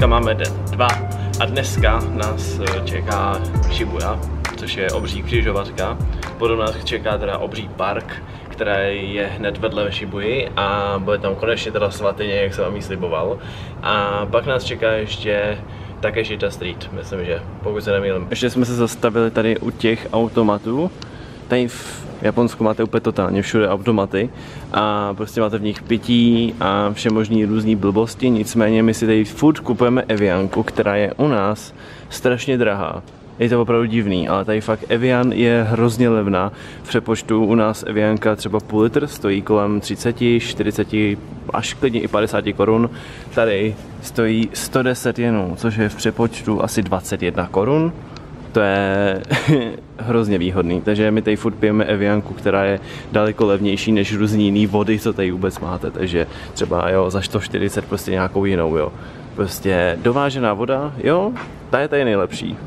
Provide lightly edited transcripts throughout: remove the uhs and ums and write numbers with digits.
dneska máme den 2 a dneska nás čeká Shibuya, což je obří křižovatka. Potom nás čeká teda obří park, který je hned vedle Shibuyi a bude tam konečně teda svatyně, jak jsem vám jí sliboval. A pak nás čeká ještě Takeshita Street, myslím, že, pokud se nemýlím. Ještě jsme se zastavili tady u těch automatů. Tady v Japonsku máte úplně totálně všude automaty a prostě máte v nich pití a vše možný různý blbosti, nicméně my si tady furt kupujeme Evianku, která je u nás strašně drahá. Je to opravdu divný, ale tady fakt Evian je hrozně levná. V přepočtu u nás Evianka třeba půl litr stojí kolem 30, 40, až klidně i 50 korun. Tady stojí 110 jenů, což je v přepočtu asi 21 korun. To je hrozně výhodný, takže my tady furt pijeme Evianku, která je daleko levnější než různý jiný vody, co tady vůbec máte, takže třeba jo, za 140 prostě nějakou jinou, jo. Prostě dovážená voda, jo, ta je tady nejlepší.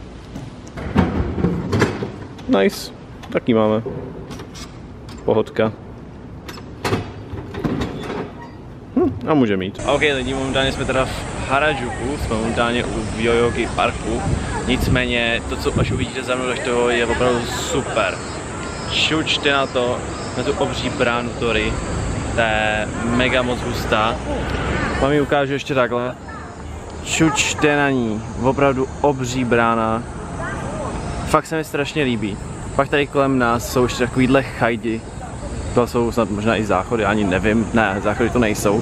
Nice, taky máme. Pohodka. A může mít. Ok lidi, momentálně jsme teda v Harajuku, jsme momentálně u Yoyogi parku. Nicméně to, co až uvidíte za mnou, tak toho je opravdu super. Čučte na to, na tu obří bránu Torii. To je mega moc hustá. Vám ji ukážu ještě takhle. Čučte na ní, opravdu obří brána. Fakt se mi strašně líbí. Pak tady kolem nás jsou ještě takovýhle chajdi. To jsou snad možná i záchody, ani nevím. Ne, záchody to nejsou.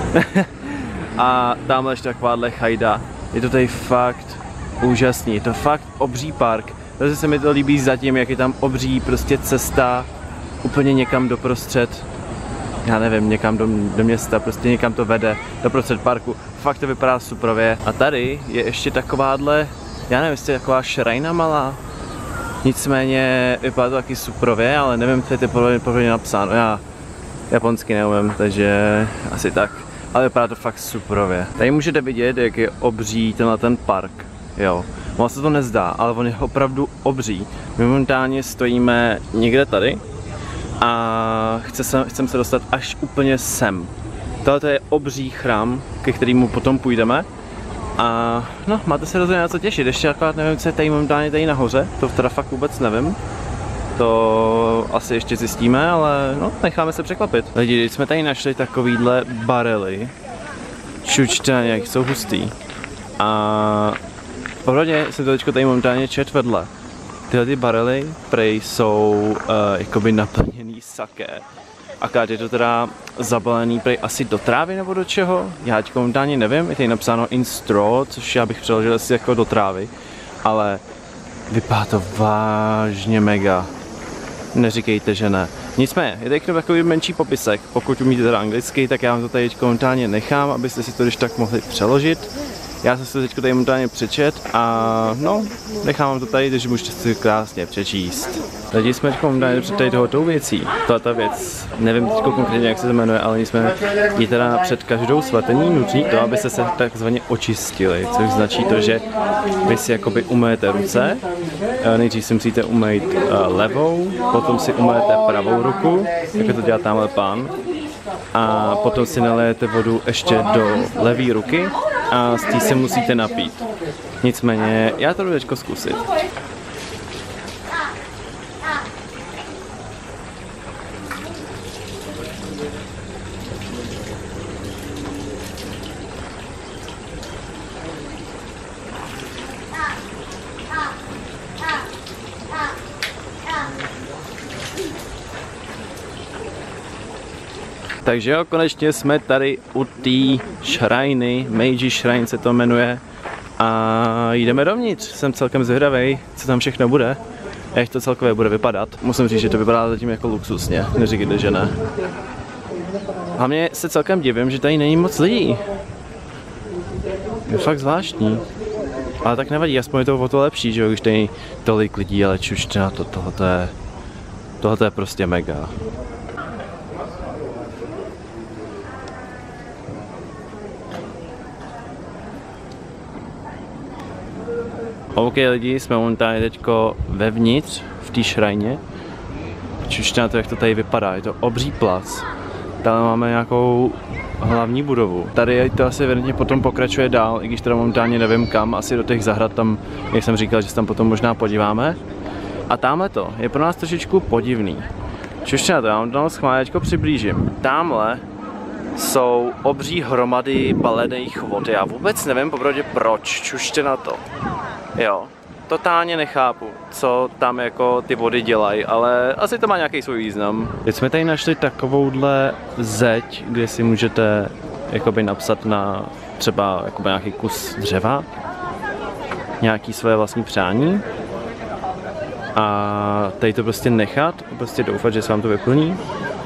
A tamhle ještě takováhle chajda. Je to tady fakt úžasný. Je to fakt obří park. Takže se mi to líbí zatím, jak je tam obří prostě cesta úplně někam doprostřed. Já nevím, někam do města, prostě někam to vede doprostřed parku. Fakt to vypadá suprově. A tady je ještě takováhle, já nevím, jestli je taková šrajna malá. Nicméně vypadá to taky suprově, ale nevím, co je to pořádně napsáno. Já japonsky neumím, takže asi tak. Ale vypadá to fakt suprově. Tady můžete vidět, jak je obří ten park. Jo. Ono se to nezdá, ale on je opravdu obří. My momentálně stojíme někde tady a chcem se dostat až úplně sem. Tohle je obří chrám, ke kterému potom půjdeme. A no, máte se rozhodně na co těšit, ještě akorát nevím, co je tady momentálně tady nahoře, to teda fakt vůbec nevím. To asi ještě zjistíme, ale no, necháme se překvapit. Lidi, když jsme tady našli takovýhle barely, čučte, jak jsou hustý. A pohodně jsem to teďko tady momentálně čet vedle. Tyhle ty barely prej jsou jakoby naplněný saké. Akorát je to teda zabalený prej asi do trávy nebo do čeho, já teďko momentálně nevím, je tady napsáno in straw, což já bych přeložil asi jako do trávy, ale vypadá to vážně mega, neříkejte, že ne. Nicméně, je tady k tomu takový menší popisek, pokud umíte teda anglicky, tak já vám to tady teďko momentálně nechám, abyste si to když tak mohli přeložit. Já jsem si to teďko tady momentálně přečet a no, nechám vám to tady, takže můžete si krásně přečíst. Tady jsme teďko momentálně před tady tohotou věcí. Tato věc, nevím teďko konkrétně, jak se to jmenuje, ale nicméně je teda před každou svatyní nutný to, abyste se takzvaně očistili, což značí to, že vy si jakoby umyjete ruce, nejdřív si musíte umýt levou, potom si umyjete pravou ruku, jako to dělá tamhle pán, a potom si nalijete vodu ještě do levé ruky a z té se musíte napít. Nicméně, já to jdu teďko zkusit. Takže jo, konečně jsme tady u té šrajny, Meiji Shrine se to jmenuje a jdeme dovnitř. Jsem celkem zvědavej, co tam všechno bude, jak to celkově bude vypadat. Musím říct, že to vypadá zatím jako luxusně, neříkejte, že ne. Hlavně se celkem divím, že tady není moc lidí. Je fakt zvláštní. Ale tak nevadí, aspoň je to o to lepší, že jo, když tady tolik lidí, ale čučte na to, tohle je prostě mega. OK lidi, jsme momentálně teďko vevnitř v té šrajně. Čučte na to, jak to tady vypadá, je to obří plac. Tady máme nějakou hlavní budovu. Tady to asi evidentně potom pokračuje dál, i když teda momentálně nevím kam, asi do těch zahrad tam, jak jsem říkal, že se tam potom možná podíváme. A tamhle to je pro nás trošičku podivný. Čuště na to, já vám to schválečko přiblížím. Tamhle jsou obří hromady balených vod. Já vůbec nevím popravdě proč, čuště na to. Jo, totálně nechápu, co tam jako ty vody dělají, ale asi to má nějaký svůj význam. Teď jsme tady našli takovouhle zeď, kde si můžete jakoby napsat na třeba jakoby nějaký kus dřeva, nějaký své vlastní přání a tady to prostě nechat, prostě doufat, že se vám to vyplní.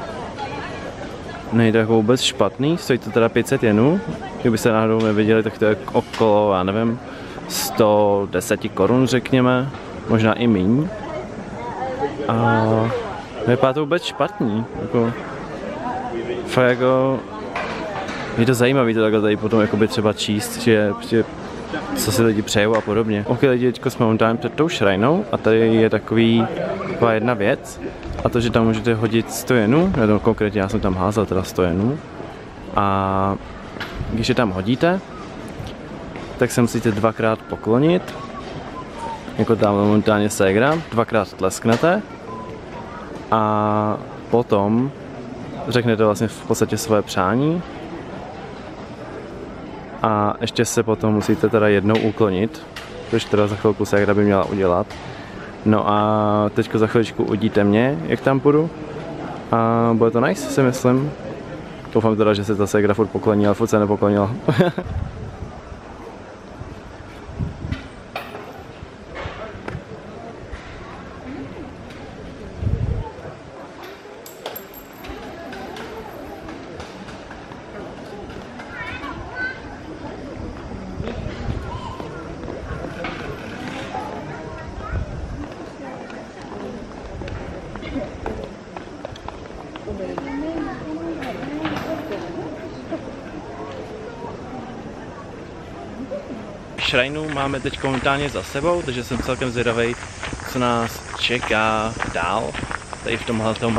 Nejde jako vůbec špatný, stojí to teda 500 jenů, kdybyste náhodou neviděli, tak to je okolo, já nevím, 110 korun řekněme, možná i míň. A vypadá to vůbec špatný, jako, fakt jako, je to zajímavé to takhle tady potom jakoby třeba číst, že co si lidi přejou a podobně. Ok lidi, teďko jsme momentálně před tou šrajnou a tady je taková jedna věc a to, že tam můžete hodit 100 jenů, no, konkrétně já jsem tam házel teda 100 jenů a když je tam hodíte, tak se musíte dvakrát poklonit, jako tam momentálně ségra, dvakrát tlesknete a potom řeknete vlastně v podstatě své přání a ještě se potom musíte teda jednou uklonit, což teda za chvilku ségra by měla udělat. No a teďko za chviličku uvidíte mě, jak tam půjdu a bude to nice, si myslím. Doufám teda, že se ta ségra furt pokloní, ale furt se nepoklonila. Šrajnu máme teď momentálně za sebou, takže jsem celkem zvědavý, co nás čeká dál. Tady v tomhletom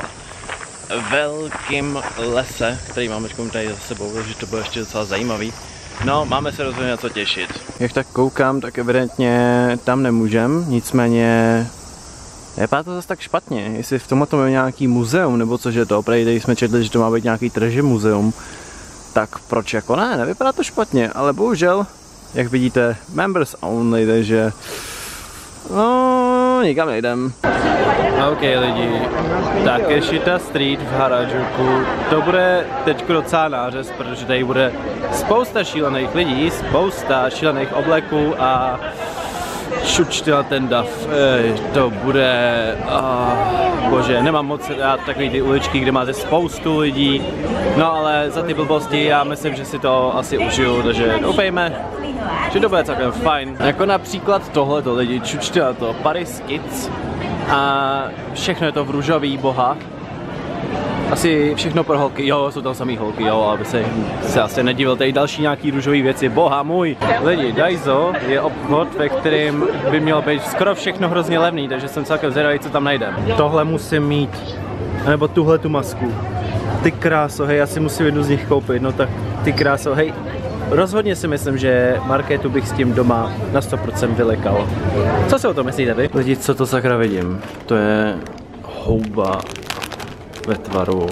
velkém lese, který máme teď tady za sebou, takže to bude ještě docela zajímavý. No, máme se rozhodně na co těšit. Jak tak koukám, tak evidentně tam nemůžem, nicméně nevypadá to zase tak špatně. Jestli v tomhle je nějaký muzeum, nebo což je to, tady jsme četli, že to má být nějaký tržní muzeum, tak proč jako ne, nevypadá to špatně, ale bohužel, jak vidíte, members only, takže no, nikam nejdem. Ok lidi, Takeshita Street v Harajuku, to bude teď docela nářez, protože tady bude spousta šílených lidí, spousta šílených obleků a šučty na ten dav, to bude, bože, nemám moc rád takový ty uličky, kde máte spoustu lidí, no ale za ty blbosti já myslím, že si to asi užiju, takže doufejme, že to bude celkem fajn. Jako například tohleto lidi, čučte na to, Paris Kids a všechno je to v růžový, boha. Asi všechno pro holky, jo, jsou tam samý holky, jo, aby se asi nedivil, tady další nějaký růžový věci, boha můj. Lidi, Daiso je obchod, ve kterém by mělo být skoro všechno hrozně levný, takže jsem celkem zvědavý, co tam najdem. Tohle musím mít, nebo tuhle tu masku. Ty kráso, hej, já si musím jednu z nich koupit, no tak ty kráso, hej. Rozhodně si myslím, že marketu bych s tím doma na 100% vylekal. Co si o tom myslíte vy? Lidi, co to sakra vidím? To je houba ve tvaru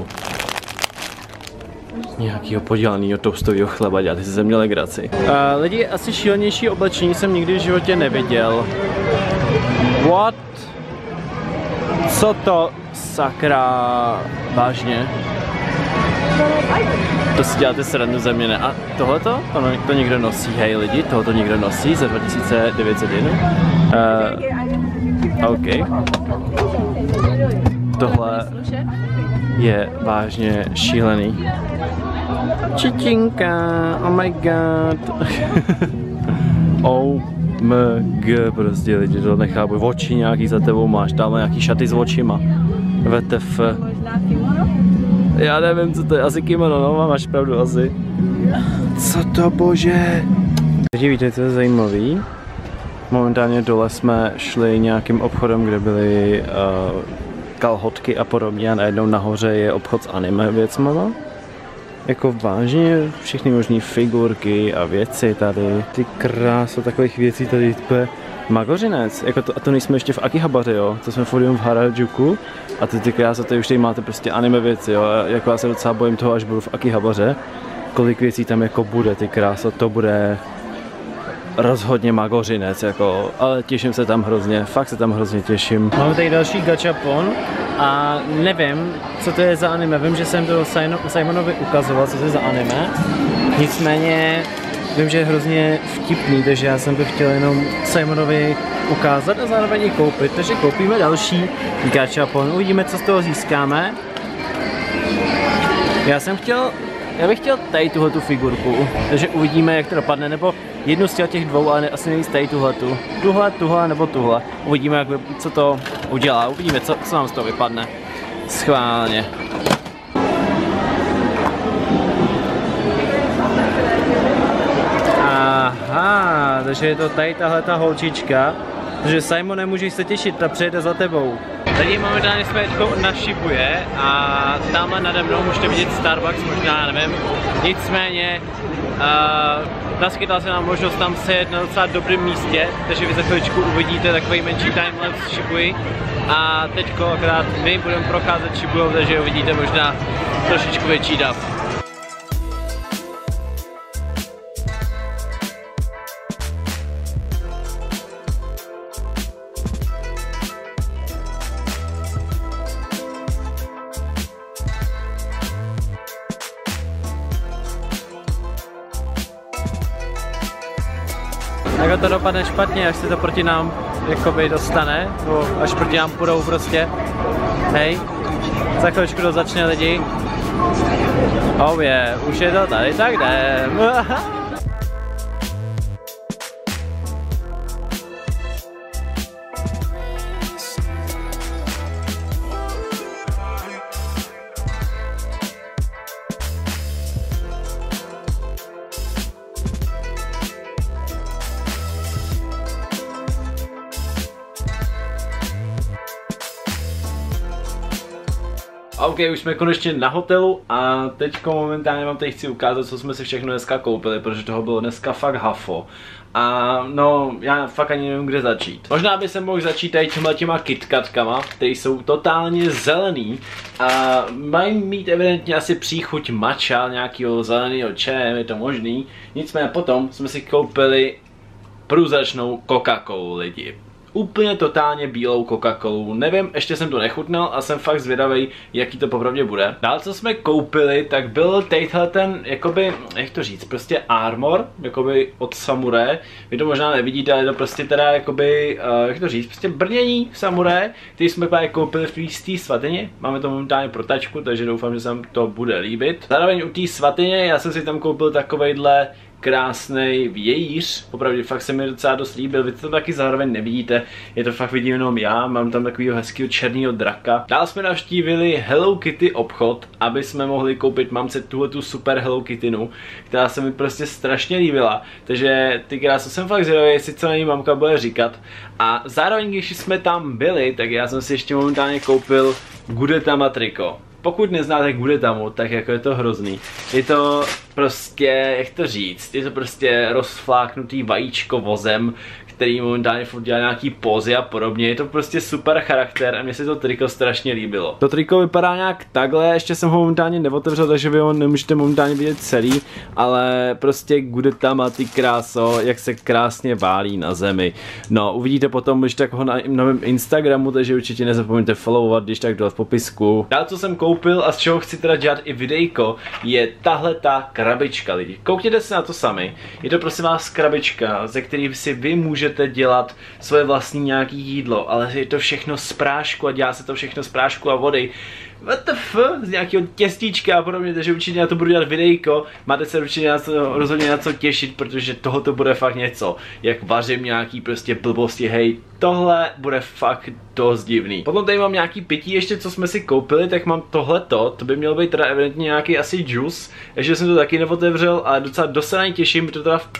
nějakého podělaného toastového chleba, dělat si ze mě legraci. Lidi, asi šílenější oblečení jsem nikdy v životě neviděl. What? Co to sakra vážně? To si děláte srandu ze mě, ne? A tohleto? To někdo nosí, hej lidi, tohoto někdo nosí za 2901. OK. Tohle je vážně šílený. Čičinka, oh my god. OMG, prostě lidi, to nechápu. Oči nějaký za tebou máš, tam nějaký šaty s očima. VTF. Já nevím, co to je, asi kimono, no, máš pravdu asi. Co to, bože? Takže víte, co je zajímavý? Momentálně dole jsme šli nějakým obchodem, kde byly kalhotky a podobně a najednou nahoře je obchod s anime věcmama. Jako vážně všechny možné figurky a věci tady. Ty kráso, takových věcí tady je Magořinec. Jako to, a to nejsme ještě v Akihabaře, jo. To jsme furt jenom v Harajuku. A ty kráso, tady už tady máte prostě anime věci, jo. Jako já se docela bojím toho, až budu v Akihabaře. Kolik věcí tam jako bude, ty kráso, to bude rozhodně Magořinec, jako, ale těším se tam hrozně, fakt se tam hrozně těším. Máme tady další gachapon a nevím, co to je za anime, vím, že jsem to Simonovi ukazoval, co to je za anime, nicméně vím, že je hrozně vtipný, takže já jsem to chtěl jenom Simonovi ukázat a zároveň i koupit, takže koupíme další gachapon, uvidíme, co z toho získáme. Já bych chtěl tady tuhletu figurku, takže uvidíme, jak to dopadne, nebo jednu z těch dvou, ale asi nejvíc tady tuhletu. Tuhle nebo tuhle. Uvidíme, co to udělá, uvidíme, co nám z toho vypadne. Schválně. Aha, takže je to tady tahleta holčička. Takže Simone, můžeš se těšit, ta přijede za tebou. Tady momentálně jsme na Shibuje a tamhle nade mnou můžete vidět Starbucks, možná nevím. Nicméně naskytla se nám možnost tam sejet na docela dobrém místě, takže vy za chviličku uvidíte takový menší timelapse Shibuji. A teďko akorát my budeme procházet Shibujou, takže uvidíte možná trošičku větší dav. Jako to dopadne špatně, až se to proti nám jakoby dostane, nebo až proti nám půjdou prostě. Hej, za chvíličku to začne lidi. Oh yeah, už je to tady, tak jdem. OK, už jsme konečně na hotelu a teďko momentálně vám tady chci ukázat, co jsme si všechno dneska koupili, protože toho bylo dneska fakt hafo. A no, já fakt ani nevím, kde začít. Možná by se mohl začít tady těma KitKatkama, které jsou totálně zelený a mají mít evidentně asi příchuť matcha, nějakého zeleného čaje, je to možný. Nicméně potom jsme si koupili průzračnou Coca-Colu, lidi. Úplně totálně bílou Coca-Colu, nevím, ještě jsem to nechutnal a jsem fakt zvědavý, jaký to popravdě bude. Dál, co jsme koupili, tak byl tadyhle ten, jakoby, jak to říct, prostě armor, jakoby od samuraje. Vy to možná nevidíte, ale je to prostě teda, jakoby, jak to říct, prostě brnění samuraje, který jsme právě koupili v té svatyni. Máme to momentálně pro tačku, takže doufám, že se vám to bude líbit. Zároveň u té svatyně, já jsem si tam koupil takovejhle krásný vějíř, opravdu fakt se mi docela dost líbil, vy to taky zároveň nevidíte, je to fakt vidím jenom já, mám tam takovýho hezkýho černýho draka. Dál jsme navštívili Hello Kitty obchod, aby jsme mohli koupit mamce tuhletu super Hello Kittynu, která se mi prostě strašně líbila, takže ty krásy jsem fakt zvědavý, jestli co na ní mamka bude říkat. A zároveň, když jsme tam byli, tak já jsem si ještě momentálně koupil Gudetama triko. Pokud neznáte Gudetamu, tak jako je to hrozný. Je to prostě, jak to říct, je to prostě rozfláknutý vajíčko vozem, který momentálně furt dělá nějaký pózy a podobně. Je to prostě super charakter a mně se to triko strašně líbilo. To triko vypadá nějak takhle, ještě jsem ho momentálně neotevřel, takže vy ho nemůžete momentálně vidět celý, ale prostě Gudetama, ty kráso, jak se krásně válí na zemi. No, uvidíte potom, když tak ho na mém Instagramu, takže určitě nezapomeňte followovat, když tak dole v popisku. Dál, co jsem koupil a z čeho chci teda dělat i videjko, je tahle ta krabička, lidi. Koukněte se na to sami. Je to prosím vás krabička, ze který si vy můžete dělat svoje vlastní nějaký jídlo, ale je to všechno z prášku a dělá se to všechno z prášku a vody. WTF, z nějakého těstíčka a podobně, takže určitě na to budu dělat videjko, máte se určitě rozhodně na co těšit, protože tohoto bude fakt něco, jak vařím nějaký prostě blbosti, hej, tohle bude fakt dost divný. Potom tady mám nějaký pití ještě, co jsme si koupili, tak mám tohleto, to by mělo být teda evidentně nějaký asi juice, ještě jsem to taky neotevřel, ale docela dost se na ní těším, protože teda v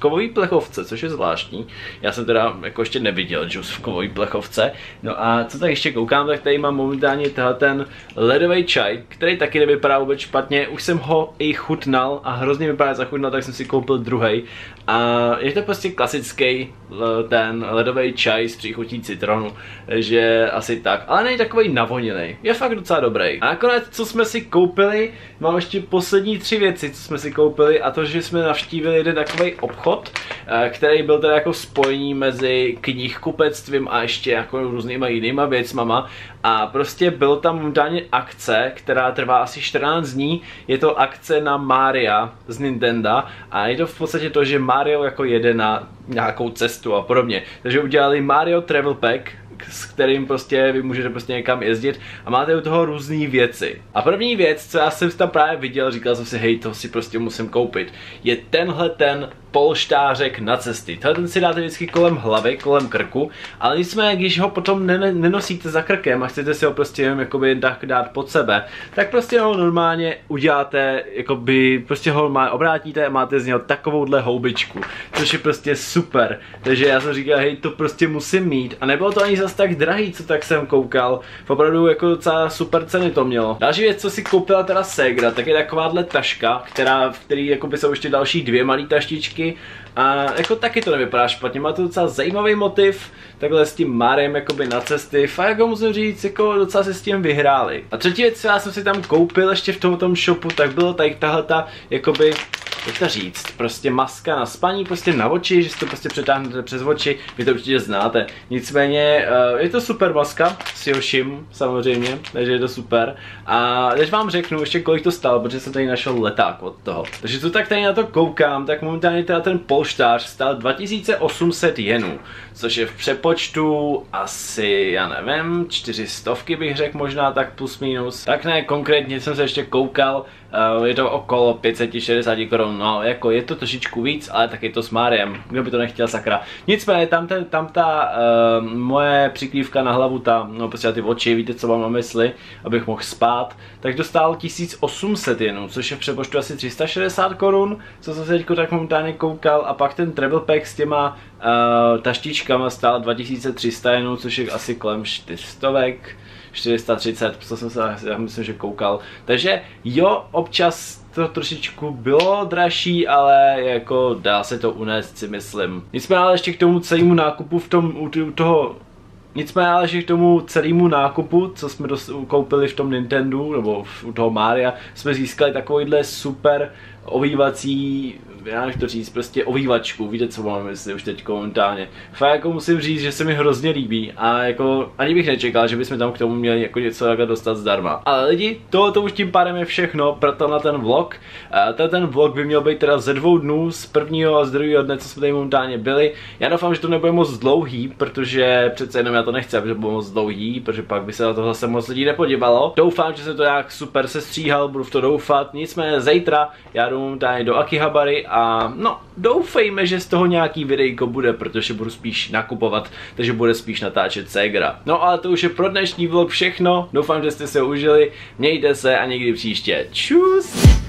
kovové plechovce, což je zvláštní. Já jsem teda jako ještě neviděl džus v kovové plechovce. No a co tady ještě koukám, tak tady mám momentálně ten ledový čaj, který taky nevypadá vůbec špatně. Už jsem ho i chutnal a hrozně vypadá zachutnal, tak jsem si koupil druhý. A je to prostě klasický ten ledový čaj s příchutí citronu, že asi tak, ale není takový navoněný. Je fakt docela dobrý. A nakonec, co jsme si koupili, mám ještě poslední 3 věci, co jsme si koupili, a to, že jsme navštívili jeden takový obchod, který byl teda jako spojení mezi knihkupectvím a ještě jako různýma jinýma věcmama. A prostě bylo tam momentálně akce, která trvá asi 14 dní. Je to akce na Maria z Nintendo a je to v podstatě to, že Mario jako jede na nějakou cestu a podobně. Takže udělali Mario Travel Pack, s kterým prostě vy můžete prostě někam jezdit a máte u toho různé věci. A první věc, co já jsem tam právě viděl, říkal jsem si, hej, to si prostě musím koupit, je tenhle ten polštářek na cesty. Ten si dáte vždycky kolem hlavy, kolem krku, ale nicméně, když ho potom nenosíte za krkem a chcete si ho prostě jen jakoby dát pod sebe, tak prostě ho normálně uděláte, jakoby prostě ho obrátíte a máte z něho takovouhle houbičku, což je prostě super. Takže já jsem říkal, hej, to prostě musím mít. A nebylo to ani zas tak drahý, co tak jsem koukal. Opravdu jako docela super ceny to mělo. Další věc, co si koupila teda Segra, tak je takováhle taška, v který jakoby jsou ještě další 2 malé taštičky. A jako taky to nevypadá špatně, má to docela zajímavý motiv, takhle s tím Mariem jakoby na cesty, fakt jako musím říct, jako docela se s tím vyhráli. A třetí věc, co já jsem si tam koupil ještě v tomto shopu, tak bylo tady tahleta, jakoby, jak to říct, prostě maska na spaní, prostě na oči, že si to prostě přetáhnete přes oči, vy to určitě znáte. Nicméně je to super maska s Yoshim samozřejmě, takže je to super. A teď vám řeknu ještě, kolik to stalo, protože jsem tady našel leták od toho. Takže co tak tady na to koukám, tak momentálně teda ten polštář stál 2800 jenů, což je v přepočtu asi, já nevím, 400 bych řekl možná, tak plus minus. Tak ne, konkrétně jsem se ještě koukal, je to okolo 560 korun, no jako je to trošičku víc, ale tak je to s Mariem, kdo by to nechtěl, sakra. Nicméně tam ta moje přikrývka na hlavu, no prostě ty oči, víte co mám na mysli, abych mohl spát, tak to stálo 1800 jenů, což je v přepočtu asi 360 korun, co jsem se teďko tak momentálně koukal, a pak ten travel pack s těma taštičkama stál 2300 jenů, což je asi kolem 400, 430, co jsem se, já myslím, že koukal. Takže jo, občas to trošičku bylo dražší, ale jako dá se to unést, si myslím. Nicméně ale ještě k tomu celému nákupu k tomu celému nákupu, co jsme koupili v tom Nintendo, nebo u toho Maria, jsme získali takovýhle super ovývací, já nech to říct, prostě ovývačku, víte co mám mysli už teď momentálně. Fakt jako musím říct, že se mi hrozně líbí a jako ani bych nečekal, že bychom tam k tomu měli jako něco takhle dostat zdarma. Ale lidi, tohoto už tím pádem je všechno pro tenhle ten vlog. Ten vlog by měl být teda ze 2 dnů, z prvního a z druhého dne, co jsme tady momentálně byli. Já doufám, že to nebude moc dlouhý, protože přece jenom já to nechci, aby to bylo moc dlouhý, protože pak by se na to zase moc lidí nepodívalo. Doufám, že se to nějak super sestříhal, budu v to doufat. Nicméně zítra já jdu momentálně do Akihabary a no, doufejme, že z toho nějaký videjko bude, protože budu spíš nakupovat, takže bude spíš natáčet Segra. No ale to už je pro dnešní vlog všechno, doufám, že jste se užili, mějte se a někdy příště. Čus!